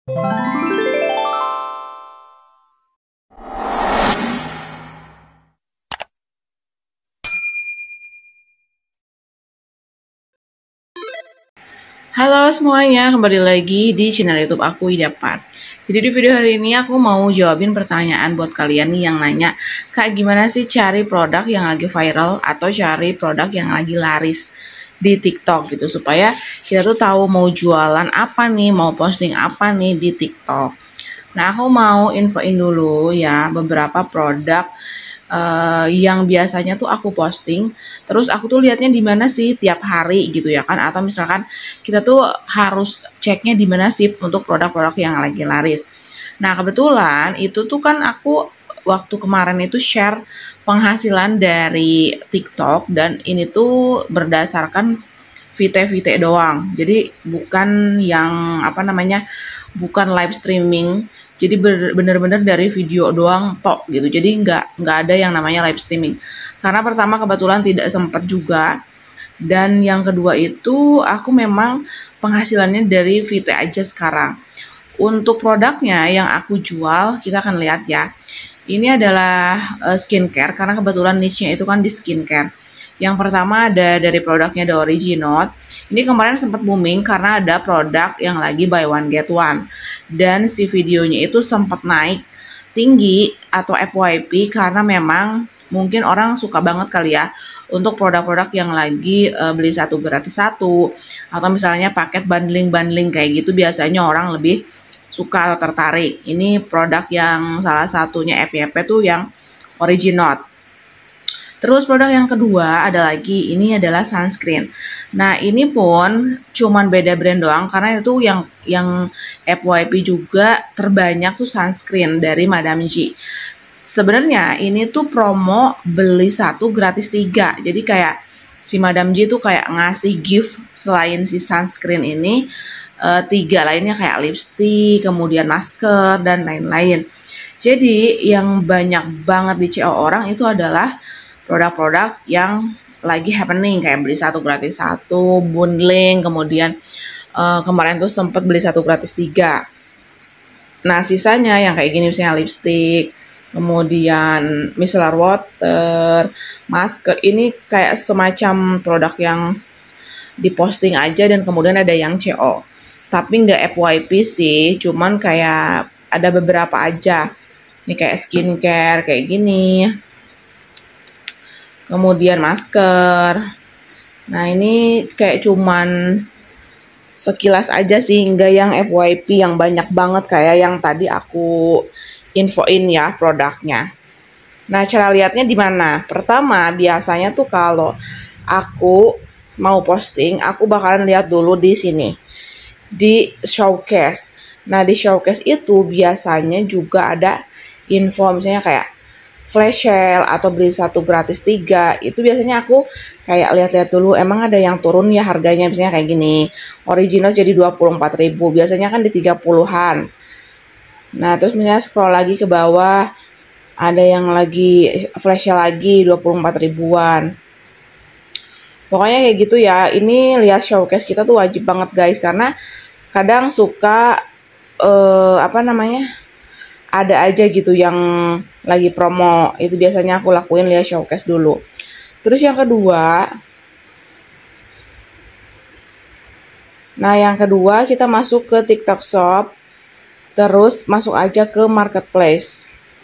Halo semuanya, kembali lagi di channel YouTube aku Idapat. Jadi di video hari ini aku mau jawabin pertanyaan buat kalian nih yang nanya, Kak gimana sih cari produk yang lagi viral atau cari produk yang lagi laris di TikTok gitu, supaya kita tuh tahu mau jualan apa nih, mau posting apa nih di TikTok. Nah, aku mau infoin dulu ya beberapa produk yang biasanya tuh aku posting, terus aku tuh lihatnya di mana sih tiap hari gitu ya kan, atau misalkan kita tuh harus ceknya di mana sih untuk produk-produk yang lagi laris. Nah, kebetulan itu tuh kan aku waktu kemarin itu share penghasilan dari TikTok, dan ini tuh berdasarkan VT-VT doang. Jadi bukan yang apa namanya, bukan live streaming. Jadi bener-bener dari video doang tok gitu. Jadi nggak ada yang namanya live streaming. Karena pertama kebetulan tidak sempat juga, dan yang kedua itu aku memang penghasilannya dari VT aja sekarang. Untuk produknya yang aku jual, kita akan lihat ya. Ini adalah skincare, karena kebetulan niche-nya itu kan di skincare. Yang pertama ada dari produknya The Original. Ini kemarin sempat booming karena ada produk yang lagi buy one get one. Dan si videonya itu sempat naik tinggi atau FYP karena memang mungkin orang suka banget kali ya untuk produk-produk yang lagi beli satu gratis satu, atau misalnya paket bundling-bundling kayak gitu, biasanya orang lebih suka atau tertarik. Ini produk yang salah satunya FYP tuh yang Original. Terus produk yang kedua ada lagi, ini adalah sunscreen. Nah, ini pun cuman beda brand doang karena itu yang FYP juga terbanyak tuh sunscreen dari Madame G. Sebenarnya ini tuh promo beli satu gratis tiga. Jadi kayak si Madame G tuh kayak ngasih gift selain si sunscreen ini, tiga lainnya kayak lipstick, kemudian masker dan lain-lain. Jadi yang banyak banget di CO orang itu adalah produk-produk yang lagi happening, kayak beli satu gratis satu, bundling, kemudian kemarin tuh sempat beli satu gratis tiga. Nah, sisanya yang kayak gini misalnya lipstick, kemudian micellar water, masker, ini kayak semacam produk yang diposting aja dan kemudian ada yang CO. Tapi nggak FYP sih, cuman kayak ada beberapa aja. Ini kayak skincare kayak gini. Kemudian masker. Nah, ini kayak cuman sekilas aja sih, nggak yang FYP yang banyak banget kayak yang tadi aku infoin ya produknya. Nah, cara lihatnya di mana? Pertama, biasanya tuh kalau aku mau posting, aku bakalan lihat dulu di sini, di showcase. Nah, di showcase itu biasanya juga ada info misalnya kayak flash sale atau beli satu gratis tiga. Itu biasanya aku kayak lihat-lihat dulu, emang ada yang turun ya harganya, misalnya kayak gini, Original jadi 24.000, biasanya kan di 30-an. Nah, terus misalnya scroll lagi ke bawah, ada yang lagi flash sale lagi 24 ribuan. Pokoknya kayak gitu ya. Ini lihat showcase kita tuh wajib banget guys, karena kadang suka apa namanya, ada aja gitu yang lagi promo. Itu biasanya aku lakuin lihat showcase dulu. Terus yang kedua, kita masuk ke TikTok Shop, terus masuk aja ke marketplace.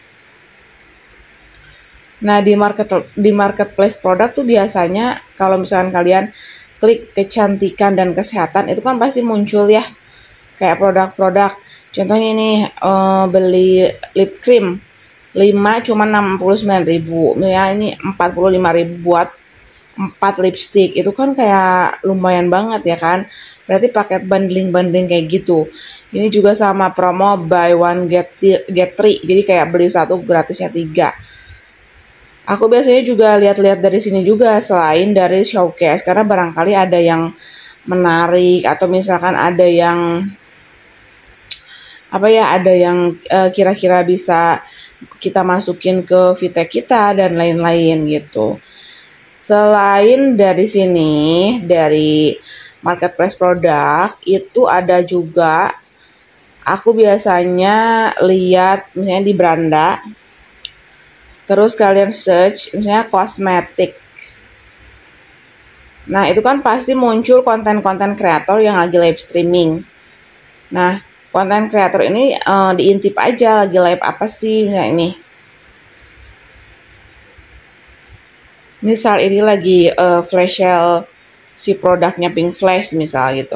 Nah, di marketplace produk tuh biasanya kalau misalkan kalian klik kecantikan dan kesehatan, itu kan pasti muncul ya kayak produk-produk. Contohnya ini beli lip cream 5 cuma 69.000. Ya, ini 45.000 buat 4 lipstick. Itu kan kayak lumayan banget ya kan. Berarti paket bundling-bundling kayak gitu. Ini juga sama promo buy one get 3. Jadi kayak beli satu gratisnya 3. Aku biasanya juga lihat-lihat dari sini juga selain dari showcase, karena barangkali ada yang menarik atau misalkan ada yang apa ya, ada yang kira-kira bisa kita masukin ke VT kita dan lain-lain gitu. Selain dari sini, dari marketplace produk itu ada juga Aku biasanya lihat misalnya di Beranda, terus kalian search misalnya kosmetik. Nah, itu kan pasti muncul konten-konten kreator yang lagi live streaming. Nah, konten kreator ini diintip aja lagi live apa sih, misalnya ini. Misal ini lagi flash sale si produknya Pink Flash misal gitu.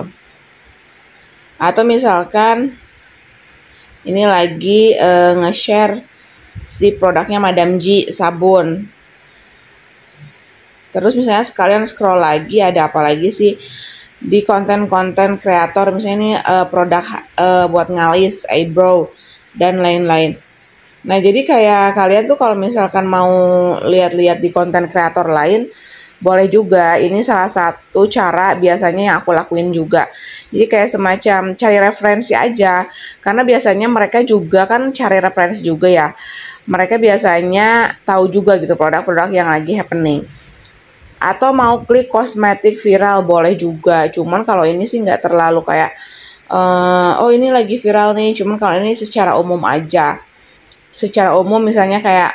Atau misalkan ini lagi nge-share si produknya Madam G sabun. Terus misalnya sekalian scroll lagi ada apa lagi sih di konten-konten kreator, misalnya ini produk buat ngalis, eyebrow dan lain-lain. Nah, jadi kayak kalian tuh kalau misalkan mau lihat-lihat di konten kreator lain, boleh juga. Ini salah satu cara biasanya yang aku lakuin juga. Jadi kayak semacam cari referensi aja. Karena biasanya mereka juga kan cari referensi juga ya. Mereka biasanya tahu juga gitu produk-produk yang lagi happening. Atau mau klik kosmetik viral boleh juga. Cuman kalau ini sih nggak terlalu kayak, oh ini lagi viral nih. Cuman kalau ini secara umum aja. Secara umum misalnya kayak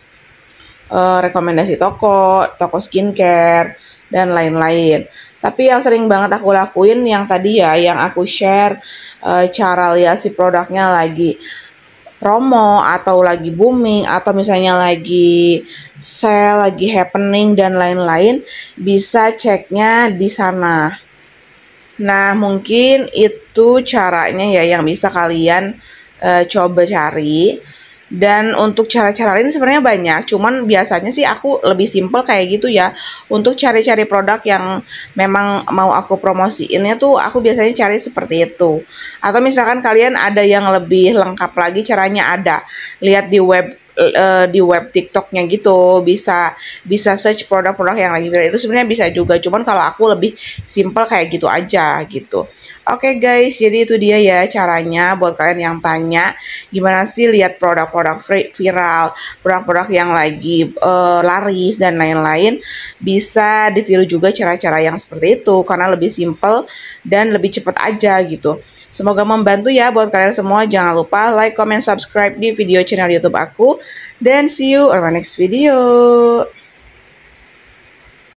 rekomendasi toko, toko skincare, dan lain-lain. Tapi yang sering banget aku lakuin yang tadi ya, yang aku share cara lihat si produknya lagi promo atau lagi booming atau misalnya lagi sale, lagi happening dan lain-lain, bisa ceknya di sana. Nah, mungkin itu caranya ya yang bisa kalian coba cari. Dan untuk cara-cara lain sebenarnya banyak, cuman biasanya sih aku lebih simpel kayak gitu ya. Untuk cari-cari produk yang memang mau aku promosiinnya tuh aku biasanya cari seperti itu. Atau misalkan kalian ada yang lebih lengkap lagi caranya ada. Lihat di web TikToknya gitu, bisa search produk-produk yang lagi viral itu sebenarnya bisa juga. Cuman kalau aku lebih simpel kayak gitu aja gitu. Oke guys, jadi itu dia ya caranya buat kalian yang tanya gimana sih lihat produk-produk viral, produk-produk yang lagi laris dan lain-lain. Bisa ditiru juga cara-cara yang seperti itu karena lebih simple dan lebih cepat aja gitu. Semoga membantu ya buat kalian semua. Jangan lupa like, comment, subscribe di video channel YouTube aku. Dan see you on my next video.